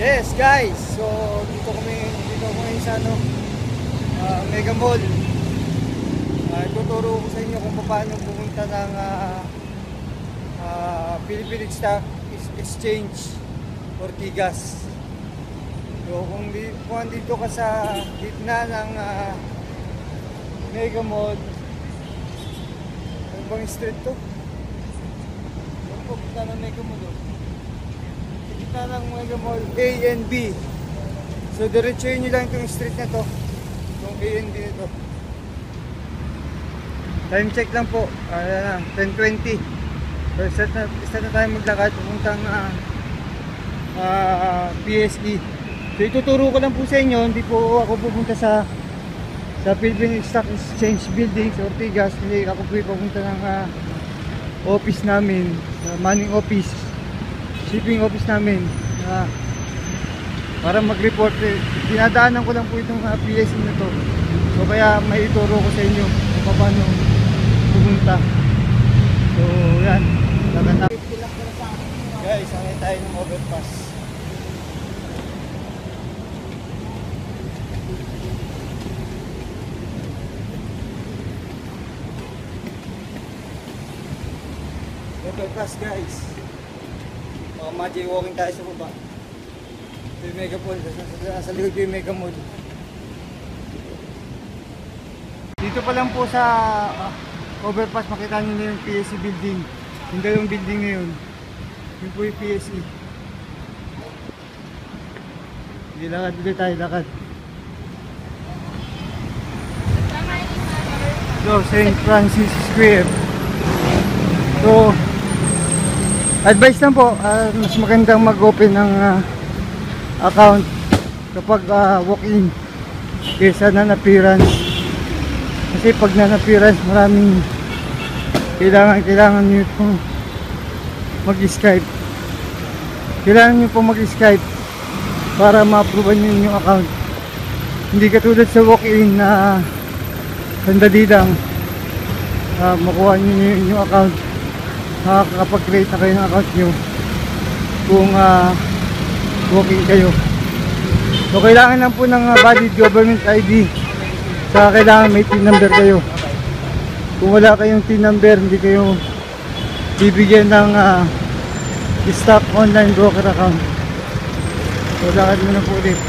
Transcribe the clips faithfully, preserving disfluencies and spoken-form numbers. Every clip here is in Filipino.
Yes guys, so dito kami dito kami sa ano, uh, Mega Mall. Uh, tuturo ko sa inyo kung paano pumunta ng uh, uh, Philippine Stock Exchange Ortigas. So kung, di, kung dito ka sa gitna ng uh, Mega Mall, ano bang street to? Ano po punta ng Mega Mall? Oh? Kita ng Mega Mall A and B. So diretsuhin nyo lang itong street na to, itong A and B nito. Time check lang po, ayan na, ten twenty. So start na, start na tayo maglakad pupuntang uh, uh, P S E. So ituturo ko lang po sa inyo, hindi po ako pupunta sa sa Philippine Stock Exchange Building sa Ortigas. Hindi ako po pupunta ng uh, office namin, uh, manning office, shipping office namin, uh, para mag-report. Eh, dinadaanan ko lang po itong uh, P S E na to. So kaya may ituro ko sa inyo kung paano pumunta. So yan, gaganda. Guys, sakay tayo ng overpass. Overpass guys. Baka ma-jaywalking tayo sa baba. Ito yung Mega Mall. Sa likod yung Mega Mall. Dito pa lang po sa uh, overpass, makita nyo na yung P S E building. Yung dalawang building na yun. Yun po yung P S E. Hindi, lakad dito tayo, lakad. So, Saint Francis Square. So, advice lang po, uh, mas magandang mag-open ng uh, account kapag uh, walk-in kaysa non-appearance. Kasi pag non-appearance, maraming kailangan, kailangan nyo pong mag-Skype. Kailangan nyo pong mag-Skype para ma-approve nyo yung account. Hindi katulad sa walk-in na sandali lang uh, makuha nyo yung account. Makakapag-create na kayo ng account nyo kung uh, walking kayo. So kailangan lang po ng uh, valid government I D. Saka kailangan may T I N number kayo. Kung wala kayong T I N number, hindi kayo bibigyan ng uh, stock online broker account. So lakad mo na po ulit.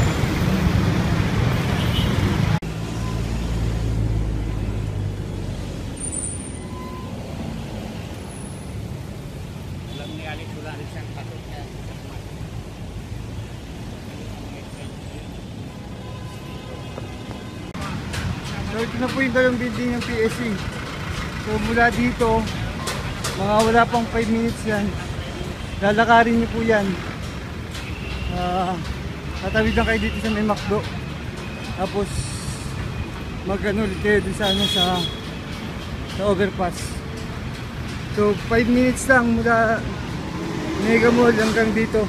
So ito na po yung dalawang building ng P S E. So mula dito, mga wala pang five minutes yan, lalakarin nyo po yan. Uh, tatawid lang kayo dito sa may McDo. Tapos mag-ano ulit kayo dun sa, ano, sa, sa overpass. So five minutes lang mula Mega Mall hanggang dito.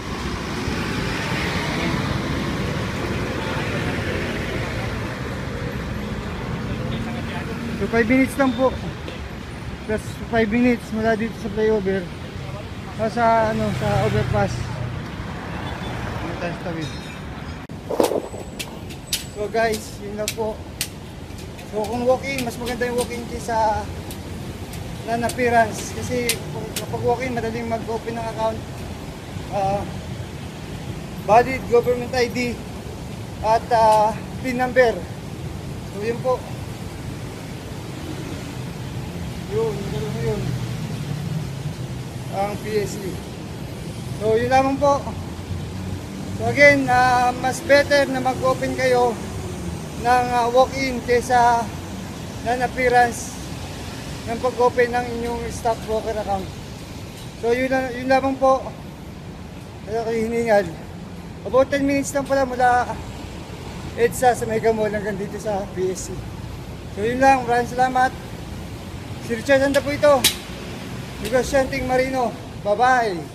So five minutes lang po. Plus five minutes mula dito sa flyover o sa ano sa overpass. Ano tayo sa tawid. So guys, yun lang po. So kung walk-in, mas maganda yung walk-in kaysa non-appearance. Kasi kapag walk-in, madaling mag-open ng account. Uh, valid government I D at uh, P I N number. So yun po. Yun, yun, yun ang P S E. So yun lamang po. So again, uh, mas better na mag-open kayo ng uh, walk-in kaysa non-appearance ng pag-open ng inyong stock broker account. So yun, yun lamang po. Kaya kayo hiningal. About ten minutes lang pala mula EDSA sa Mega Mall hanggang dito sa P S E. So yun lang, maraming salamat. Si Richard Santa po ito, Negosyanteng Marino. Bye-bye!